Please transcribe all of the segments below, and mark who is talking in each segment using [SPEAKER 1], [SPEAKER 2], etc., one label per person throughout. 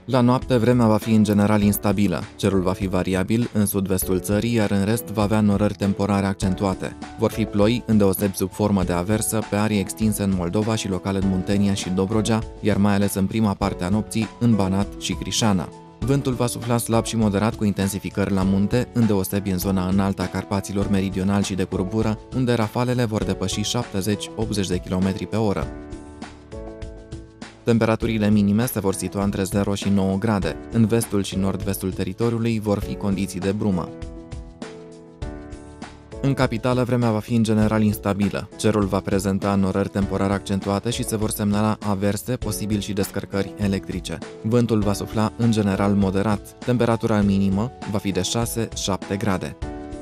[SPEAKER 1] La noapte, vremea va fi în general instabilă, cerul va fi variabil în sud-vestul țării, iar în rest va avea norări temporare accentuate. Vor fi ploi, îndeosebi sub formă de aversă, pe arii extinse în Moldova și local în Muntenia și Dobrogea, iar mai ales în prima parte a nopții, în Banat și Crișana. Vântul va sufla slab și moderat cu intensificări la munte, îndeosebi în zona înaltă a Carpaților meridional și de curbură, unde rafalele vor depăși 70-80 de km pe oră. Temperaturile minime se vor situa între 0 și 9 grade. În vestul și nord-vestul teritoriului vor fi condiții de brumă. În capitală, vremea va fi în general instabilă. Cerul va prezenta norări temporare accentuate și se vor semnala averse, posibil și descărcări electrice. Vântul va sufla în general moderat. Temperatura minimă va fi de 6-7 grade.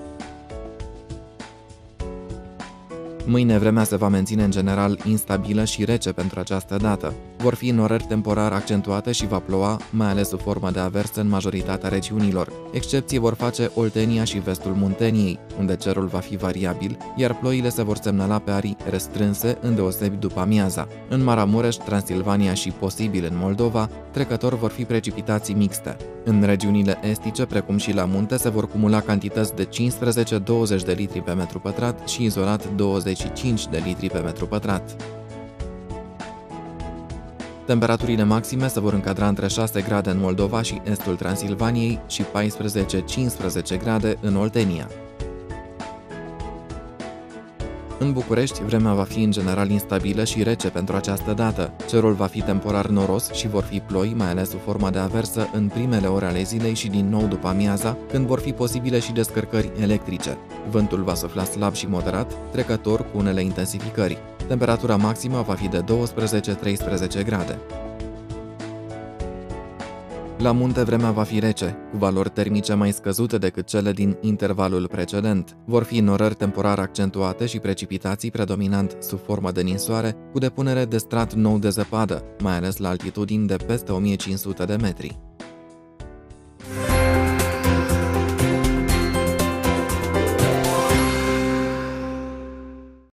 [SPEAKER 1] Mâine vremea se va menține în general instabilă și rece pentru această dată. Vor fi norări temporar accentuate și va ploua, mai ales sub formă de averse în majoritatea regiunilor. Excepții vor face Oltenia și vestul Munteniei, unde cerul va fi variabil, iar ploile se vor semnala pe arii restrânse, îndeosebi după amiaza. În Maramureș, Transilvania și posibil în Moldova, trecător vor fi precipitații mixte. În regiunile estice, precum și la munte, se vor cumula cantități de 15-20 de litri pe metru pătrat și izolat 25 de litri pe metru pătrat. Temperaturile maxime se vor încadra între 6 grade în Moldova și estul Transilvaniei și 14-15 grade în Oltenia. În București, vremea va fi în general instabilă și rece pentru această dată. Cerul va fi temporar noros și vor fi ploi, mai ales sub forma de aversă, în primele ore ale zilei și din nou după amiaza, când vor fi posibile și descărcări electrice. Vântul va sufla slab și moderat, trecător cu unele intensificări. Temperatura maximă va fi de 12-13 grade. La munte vremea va fi rece, cu valori termice mai scăzute decât cele din intervalul precedent. Vor fi norări temporar accentuate și precipitații predominant sub formă de ninsoare, cu depunere de strat nou de zăpadă, mai ales la altitudini de peste 1500 de metri.